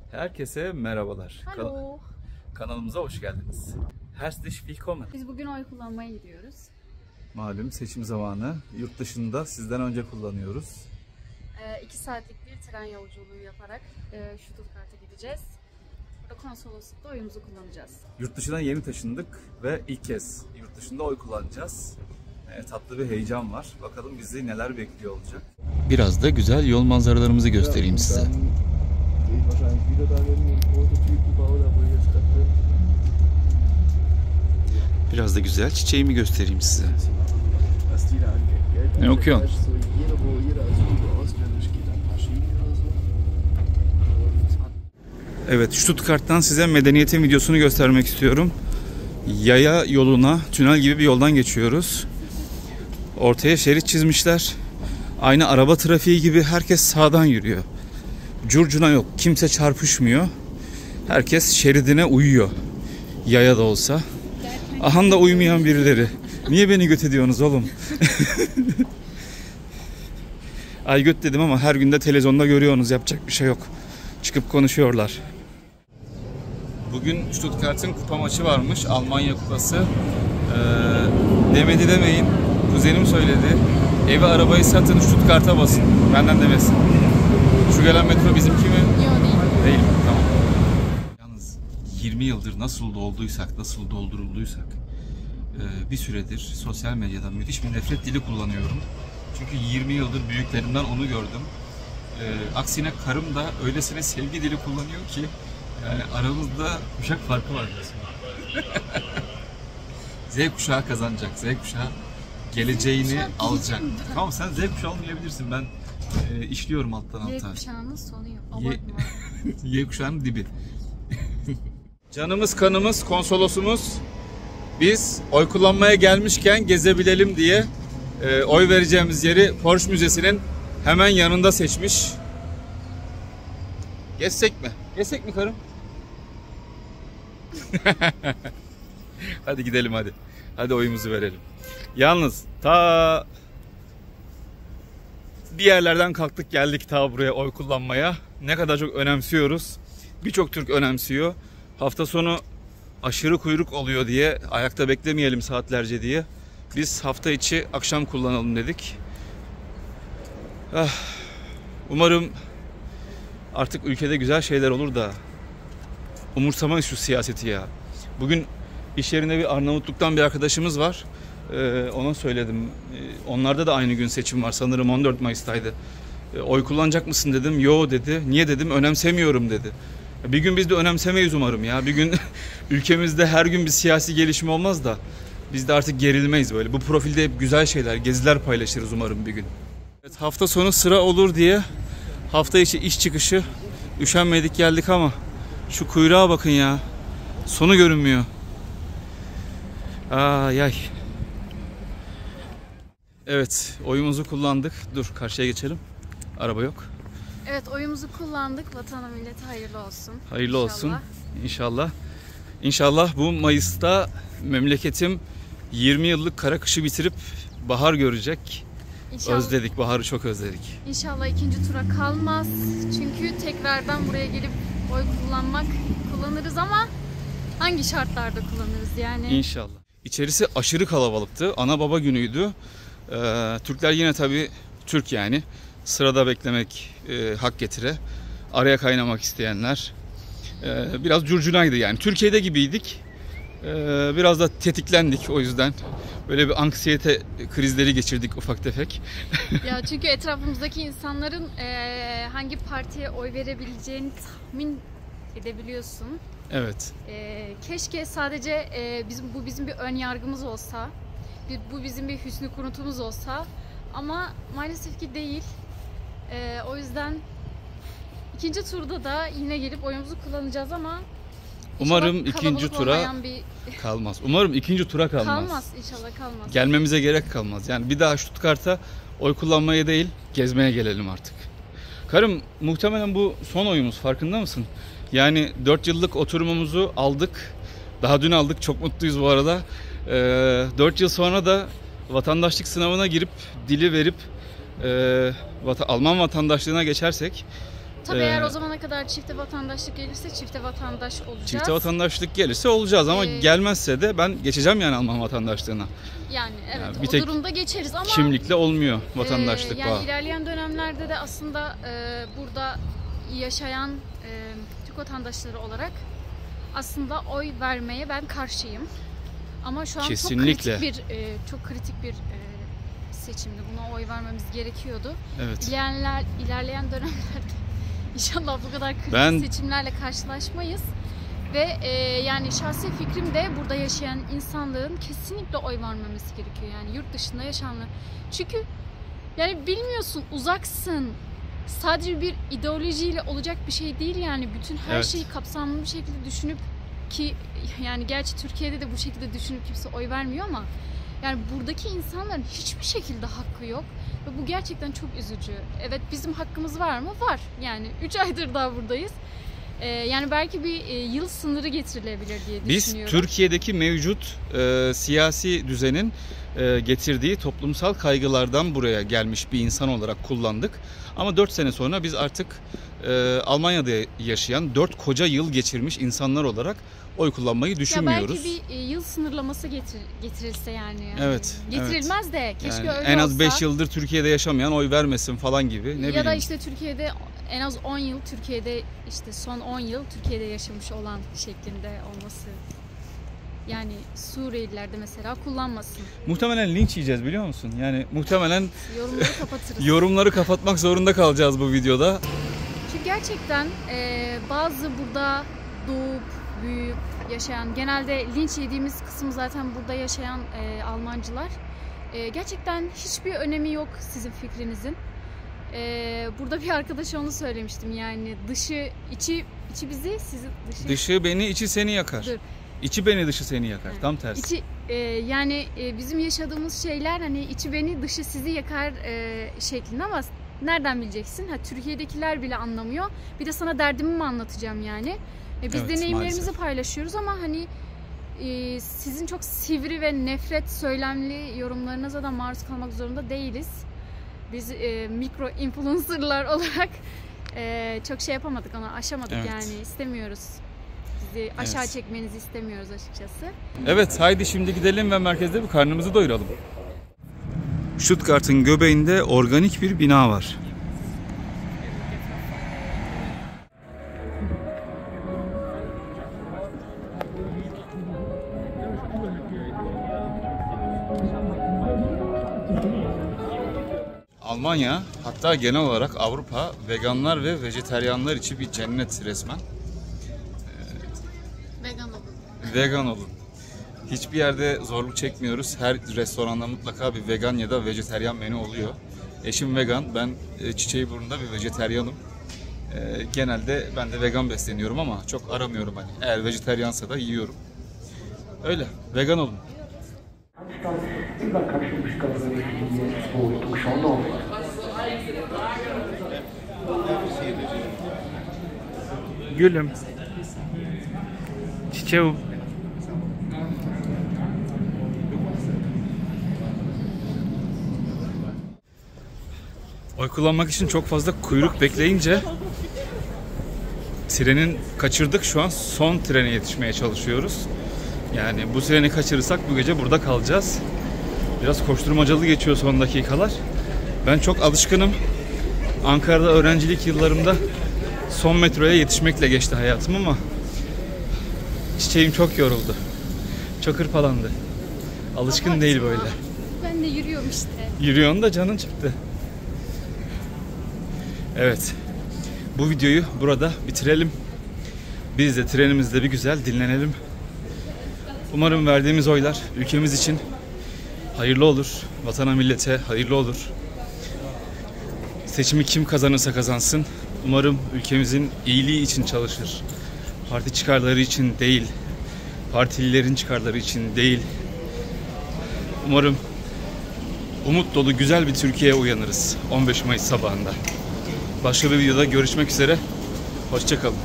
Herkese merhabalar. Hallo. Kanalımıza hoş geldiniz. Herzlich willkommen. Biz bugün oy kullanmaya gidiyoruz. Malum seçim zamanı. Yurt dışında sizden önce kullanıyoruz. 2 saatlik bir tren yolculuğu yaparak Stuttgart'a gideceğiz. Burada konsoloslukta oyumuzu kullanacağız. Yurt dışından yeni taşındık ve ilk kez yurt dışında oy kullanacağız. Tatlı bir heyecan var. Bakalım bizi neler bekliyor olacak. Biraz da güzel yol manzaralarımızı göstereyim size. Biraz da güzel çiçeğimi göstereyim size. Ne okuyorsun? Evet, Stuttgart'tan size medeniyetin videosunu göstermek istiyorum. Yaya yoluna, tünel gibi bir yoldan geçiyoruz. Ortaya şerit çizmişler. Aynı araba trafiği gibi herkes sağdan yürüyor. Curcuna yok, kimse çarpışmıyor. Herkes şeridine uyuyor. Yaya da olsa. Ahan da uymayan birileri. Niye beni göt ediyorsunuz oğlum? Ay göt dedim ama her günde televizyonda görüyorsunuz. Yapacak bir şey yok. Çıkıp konuşuyorlar. Bugün Stuttgart'ın kupa maçı varmış. Almanya kupası. Demedi demeyin. Kuzenim söyledi. Evi arabayı satın Stuttgart'a basın. Benden demesin. Şu gelen metro bizimki mi? Yok değil. Değil mi? Tamam. Yalnız 20 yıldır nasıl dolduysak, nasıl doldurulduysak bir süredir sosyal medyada müthiş bir nefret dili kullanıyorum. Çünkü 20 yıldır büyüklerimden onu gördüm. Aksine karım da öylesine sevgi dili kullanıyor ki yani aramızda kuşak farkı var resmen. Z kuşağı kazanacak. Z kuşağı geleceğini alacak. Tamam, sen Z kuşağı olmayabilirsin. Ben işliyorum alttan alta. Y kuşağının sonu yok. Abartma. Y kuşağının dibi. Canımız kanımız konsolosumuz. Biz oy kullanmaya gelmişken gezebilelim diye oy vereceğimiz yeri Porsche Müzesi'nin hemen yanında seçmiş. Gezsek mi? Gezsek mi karım? Hadi gidelim hadi. Hadi oyumuzu verelim. Yalnız ta bir yerlerden kalktık geldik ta buraya oy kullanmaya. Ne kadar çok önemsiyoruz. Birçok Türk önemsiyor. Hafta sonu aşırı kuyruk oluyor diye, ayakta beklemeyelim saatlerce diye biz hafta içi akşam kullanalım dedik. Umarım artık ülkede güzel şeyler olur da umursamayız şu siyaseti ya. Bugün iş yerinde bir Arnavutluk'tan bir arkadaşımız var. Ona söyledim. Onlarda da aynı gün seçim var. Sanırım 14 Mayıs'taydı. Oy kullanacak mısın dedim. Yo dedi. Niye dedim. Önemsemiyorum dedi. Bir gün biz de önemsemeyiz umarım ya. Bir gün ülkemizde her gün bir siyasi gelişme olmaz da biz de artık gerilmeyiz böyle. Bu profilde hep güzel şeyler, geziler paylaşırız umarım bir gün. Evet, hafta sonu sıra olur diye hafta içi iş çıkışı üşenmedik geldik ama şu kuyruğa bakın ya. Sonu görünmüyor. Ay. Evet, oyumuzu kullandık. Dur, karşıya geçelim. Araba yok. Evet, oyumuzu kullandık. Vatana millete hayırlı olsun. Hayırlı olsun. İnşallah. İnşallah bu Mayıs'ta memleketim 20 yıllık kara kışı bitirip bahar görecek. İnşallah. Özledik, baharı çok özledik. İnşallah ikinci tura kalmaz. Çünkü tekrardan buraya gelip oy kullanırız ama hangi şartlarda kullanırız yani? İnşallah. İçerisi aşırı kalabalıktı. Ana baba günüydü. Türkler yine tabii Türk yani. Sırada beklemek hak getire. Araya kaynamak isteyenler. Biraz curcunaydı yani. Türkiye'de gibiydik. Biraz da tetiklendik o yüzden. Böyle bir anksiyete krizleri geçirdik ufak tefek. Ya çünkü etrafımızdaki insanların hangi partiye oy verebileceğini tahmin edebiliyorsun. Evet. Keşke sadece bu bizim bir ön yargımız olsa. Bu bizim bir hüsnü kunutumuz olsa. Ama maalesef ki değil. O yüzden ikinci turda da yine gelip oyumuzu kullanacağız ama umarım ikinci tura kalmaz. Umarım ikinci tura kalmaz. Kalmaz, inşallah kalmaz. Gelmemize gerek kalmaz. Yani bir daha Stuttgart'a oy kullanmaya değil, gezmeye gelelim artık. Karım, muhtemelen bu son oyumuz, farkında mısın? Yani 4 yıllık oturumumuzu aldık. Daha dün aldık. Çok mutluyuz bu arada. 4 yıl sonra da vatandaşlık sınavına girip dili verip Alman vatandaşlığına geçersek Tabii eğer o zamana kadar çifte vatandaşlık gelirse çifte vatandaş olacağız. Çifte vatandaşlık gelirse olacağız ama gelmezse de ben geçeceğim yani Alman vatandaşlığına. Yani evet, Yani bir o tek durumda geçeriz ama kimlikle olmuyor vatandaşlık yani bağı. ilerleyen dönemlerde de aslında burada yaşayan Türk vatandaşları olarak aslında oy vermeye ben karşıyım. Ama şu an Kesinlikle. çok kritik bir seçimdi. Buna oy vermemiz gerekiyordu. Evet. İlerleyen dönemlerde inşallah bu kadar kritik seçimlerle karşılaşmayız. Ve yani şahsi fikrim de burada yaşayan insanların kesinlikle oy vermemesi gerekiyor. Yani yurt dışında yaşayanlar. Çünkü yani bilmiyorsun, uzaksın. Sadece bir ideolojiyle olacak bir şey değil yani. Bütün her şeyi kapsamlı bir şekilde düşünüp ki yani gerçi Türkiye'de de bu şekilde düşünüp kimse oy vermiyor ama yani buradaki insanların hiçbir şekilde hakkı yok ve bu gerçekten çok üzücü. Evet, bizim hakkımız var mı? Var. Yani 3 aydır daha buradayız. Yani belki bir yıl sınırı getirilebilir diye düşünüyorum. Biz Türkiye'deki mevcut siyasi düzenin getirdiği toplumsal kaygılardan buraya gelmiş bir insan olarak kullandık. Ama 4 sene sonra biz artık Almanya'da yaşayan 4 koca yıl geçirmiş insanlar olarak oy kullanmayı düşünmüyoruz. Ya belki bir yıl sınırlaması getirilse yani. Evet. Getirilmez de keşke yani öyle en az olsa. 5 yıldır Türkiye'de yaşamayan oy vermesin falan gibi. Ne bileyim. Ya da işte Türkiye'de en az 10 yıl Türkiye'de işte son 10 yıl Türkiye'de yaşamış olan şeklinde olması. Yani Suriyeliler de mesela kullanmasın. Muhtemelen linç yiyeceğiz biliyor musun? Yani muhtemelen yorumları kapatırız. Yorumları kapatmak zorunda kalacağız bu videoda. Çünkü gerçekten bazı burada doğup büyüyüp yaşayan, genelde linç yediğimiz kısım zaten burada yaşayan Almancılar. Gerçekten hiçbir önemi yok sizin fikrinizin. Burada bir arkadaşa onu söylemiştim yani içi bizi, sizi dışı. Dışı beni, içi seni yakar. Dur. İçi beni, dışı seni yakar. Evet. Tam tersi. Yani bizim yaşadığımız şeyler hani içi beni, dışı sizi yakar şeklinde ama nereden bileceksin? Türkiye'dekiler bile anlamıyor. Bir de sana derdimi mi anlatacağım yani? Biz deneyimlerimizi maalesef paylaşıyoruz ama hani sizin çok sivri ve nefret söylemli yorumlarınıza da maruz kalmak zorunda değiliz. Biz mikro influencerlar olarak çok şey yapamadık, onu aşamadık yani istemiyoruz. Bizi aşağı çekmenizi istemiyoruz açıkçası. Evet, haydi şimdi gidelim ve merkezde bir karnımızı doyuralım. Stuttgart'ın göbeğinde organik bir bina var. Almanya, hatta genel olarak Avrupa veganlar ve vejeteryanlar için bir cennet resmen. Vegan olun. Vegan olun. Hiçbir yerde zorluk çekmiyoruz. Her restoranda mutlaka bir vegan ya da vejeteryan menü oluyor. Eşim vegan, ben Çiçeğiburnu'nda bir vejeteryanım. Genelde ben de vegan besleniyorum ama çok aramıyorum hani. Eğer vejeteryansa da yiyorum. Öyle, vegan olun. Gülüm. Çiçeğim. Oy kullanmak için çok fazla kuyruk bekleyince trenin kaçırdık. Şu an son trene yetişmeye çalışıyoruz. Yani bu treni kaçırırsak bu gece burada kalacağız. Biraz koşturmacalı geçiyor son dakikalar. Ben çok alışkınım. Ankara'da öğrencilik yıllarımda son metroya yetişmekle geçti hayatım ama Çiçeğim çok yoruldu. Çok hırpalandı. Alışkın değil böyle. Ben de yürüyorum işte. Yürüyorsun da canın çıktı. Evet. Bu videoyu burada bitirelim. Biz de trenimizde bir güzel dinlenelim. Umarım verdiğimiz oylar ülkemiz için hayırlı olur. Vatana millete hayırlı olur. Seçimi kim kazanırsa kazansın. Umarım ülkemizin iyiliği için çalışır. Parti çıkarları için değil. Partililerin çıkarları için değil. Umarım umut dolu güzel bir Türkiye'ye uyanırız 15 Mayıs sabahında. Başka bir videoda görüşmek üzere. Hoşça kalın.